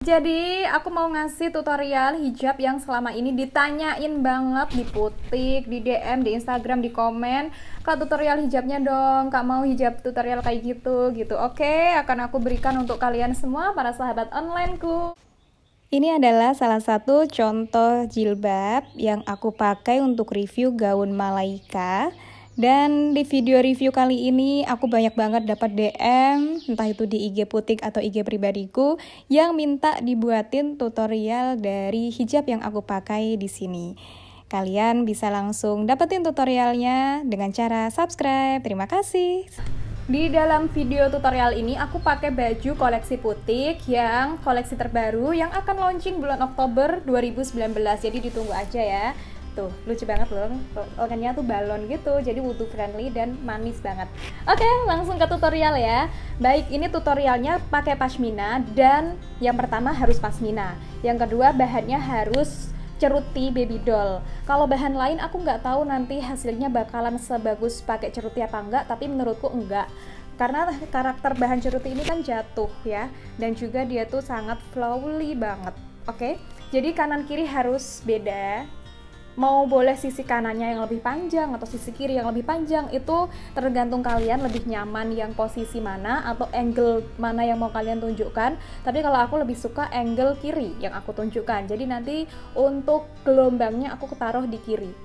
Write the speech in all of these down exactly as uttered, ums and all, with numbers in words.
Jadi aku mau ngasih tutorial hijab yang selama ini ditanyain banget di butik, di D M, di Instagram, di komen. Kak, tutorial hijabnya dong, Kak mau hijab tutorial kayak gitu gitu. Oke, akan aku berikan untuk kalian semua para sahabat onlineku. Ini adalah salah satu contoh jilbab yang aku pakai untuk review gaun Malaika. Dan di video review kali ini aku banyak banget dapat D M, entah itu di I G Putik atau I G pribadiku, yang minta dibuatin tutorial dari hijab yang aku pakai di sini. Kalian bisa langsung dapetin tutorialnya dengan cara subscribe. Terima kasih. Di dalam video tutorial ini aku pakai baju koleksi Putik yang koleksi terbaru yang akan launching bulan Oktober dua ribu sembilan belas. Jadi ditunggu aja ya. Tuh, lucu banget loh, orangnya tuh balon gitu, jadi wudu friendly dan manis banget. Oke, langsung ke tutorial ya. Baik, ini tutorialnya pakai pashmina, dan yang pertama harus pashmina. Yang kedua bahannya harus ceruti baby doll. Kalau bahan lain aku nggak tahu nanti hasilnya bakalan sebagus pakai ceruti apa enggak, tapi menurutku enggak. Karena karakter bahan ceruti ini kan jatuh ya, dan juga dia tuh sangat flowy banget. Oke, jadi kanan kiri harus beda. Mau boleh sisi kanannya yang lebih panjang atau sisi kiri yang lebih panjang, itu tergantung kalian lebih nyaman yang posisi mana atau angle mana yang mau kalian tunjukkan. Tapi kalau aku lebih suka angle kiri yang aku tunjukkan, jadi nanti untuk gelombangnya aku taruh di kiri.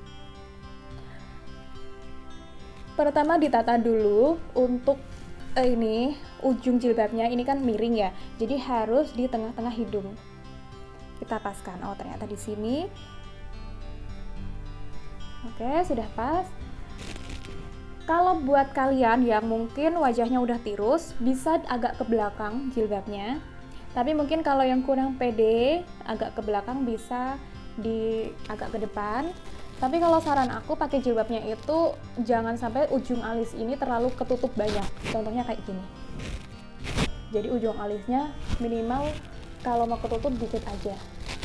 Pertama ditata dulu untuk eh, ini ujung jilbabnya, ini kan miring ya, jadi harus di tengah-tengah hidung kita paskan. Oh, ternyata di sini. Oke, sudah pas. Kalau buat kalian yang mungkin wajahnya udah tirus, bisa agak ke belakang jilbabnya. Tapi mungkin kalau yang kurang pede, agak ke belakang bisa di agak ke depan. Tapi kalau saran aku pakai jilbabnya itu jangan sampai ujung alis ini terlalu ketutup banyak. Contohnya kayak gini. Jadi ujung alisnya minimal kalau mau ketutup dikit aja.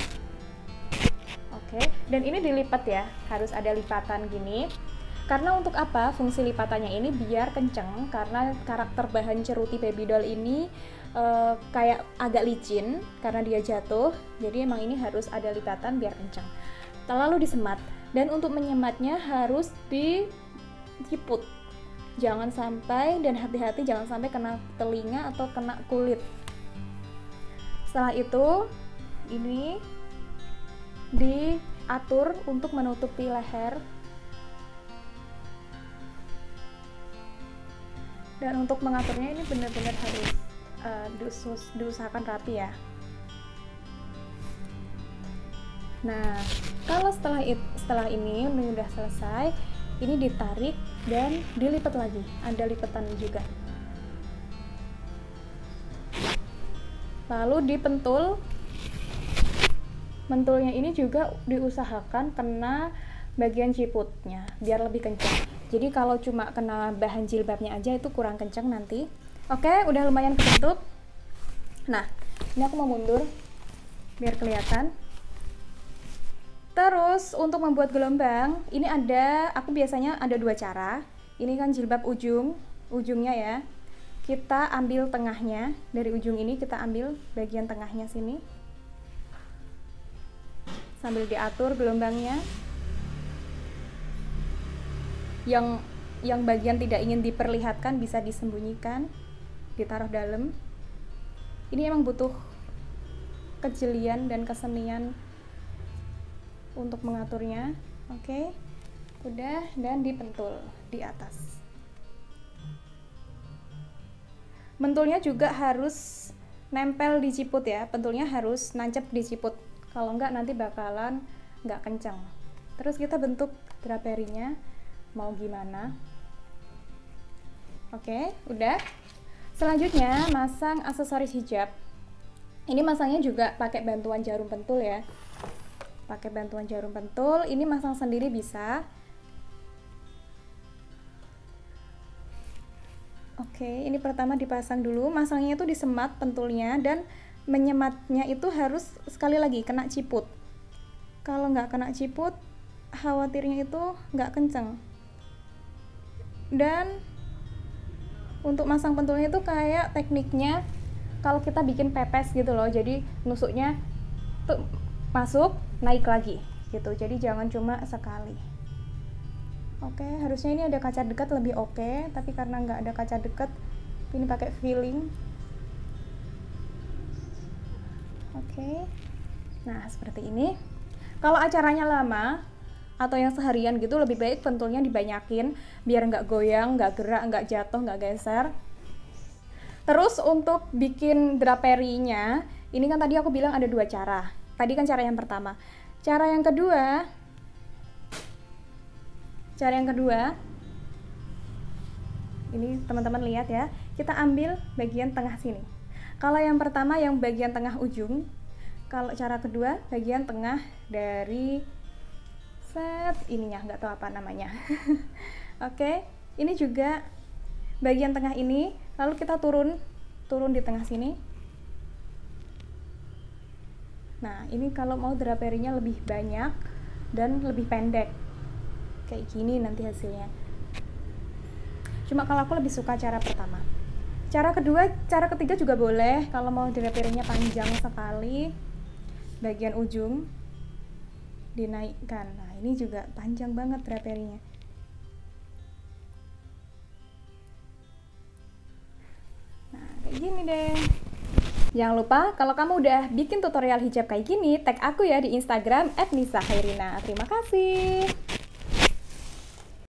Oke, dan ini dilipat ya, harus ada lipatan gini. Karena untuk apa? Fungsi lipatannya ini biar kenceng, karena karakter bahan ceruti baby doll ini e, kayak agak licin karena dia jatuh. Jadi emang ini harus ada lipatan biar kenceng. Lalu disemat, dan untuk menyematnya harus diciput. Jangan sampai, dan hati-hati jangan sampai kena telinga atau kena kulit. Setelah itu, ini diatur untuk menutupi leher, dan untuk mengaturnya ini benar-benar harus uh, dius diusahakan rapi ya. Nah, kalau setelah it setelah ini ini udah selesai, ini ditarik dan dilipat lagi, ada lipatan juga, lalu dipentul. Mentulnya ini juga diusahakan kena bagian ciputnya biar lebih kencang. Jadi kalau cuma kena bahan jilbabnya aja itu kurang kencang nanti. Oke, udah lumayan kebentuk. Nah, ini aku mau mundur biar kelihatan. Terus untuk membuat gelombang, ini ada, aku biasanya ada dua cara. Ini kan jilbab ujung, ujungnya ya. Kita ambil tengahnya, dari ujung ini kita ambil bagian tengahnya sini. Sambil diatur gelombangnya. Yang yang bagian tidak ingin diperlihatkan bisa disembunyikan, ditaruh dalam. Ini emang butuh kejelian dan kesenian untuk mengaturnya. Oke, udah, dan dipentul di atas. Mentulnya juga harus nempel di ciput ya, pentulnya harus nancep di ciput. Kalau enggak nanti bakalan enggak kencang. Terus kita bentuk draperinya mau gimana. Oke, udah. Selanjutnya masang aksesoris hijab. Ini masangnya juga pakai bantuan jarum pentul ya. Pakai bantuan jarum pentul, ini masang sendiri bisa. Oke, ini pertama dipasang dulu, masangnya itu disemat pentulnya, dan menyematnya itu harus sekali lagi kena ciput. Kalau nggak kena ciput, khawatirnya itu nggak kenceng. Dan untuk masang pentulnya itu kayak tekniknya kalau kita bikin pepes gitu loh, jadi nusuknya tuh masuk naik lagi gitu, jadi jangan cuma sekali. Oke, harusnya ini ada kaca dekat lebih oke, tapi karena nggak ada kaca dekat, ini pakai filling. Oke, nah seperti ini. Kalau acaranya lama atau yang seharian gitu, lebih baik pentulnya dibanyakin biar nggak goyang, nggak gerak, nggak jatuh, nggak geser. Terus untuk bikin draperinya, ini kan tadi aku bilang ada dua cara. Tadi kan cara yang pertama. Cara yang kedua, cara yang kedua, ini teman-teman lihat ya, kita ambil bagian tengah sini. Kalau yang pertama yang bagian tengah ujung, kalau cara kedua bagian tengah dari set ininya, nggak tahu apa namanya. Oke, ini juga bagian tengah ini, lalu kita turun turun di tengah sini. Nah, ini kalau mau draperinya lebih banyak dan lebih pendek kayak gini nanti hasilnya. Cuma kalau aku lebih suka cara pertama. Cara kedua, cara ketiga juga boleh kalau mau draperinya panjang sekali, bagian ujung dinaikkan. Nah, ini juga panjang banget draperinya. Nah, kayak gini deh. Jangan lupa kalau kamu udah bikin tutorial hijab kayak gini, tag aku ya di Instagram et nisa hairina. Terima kasih.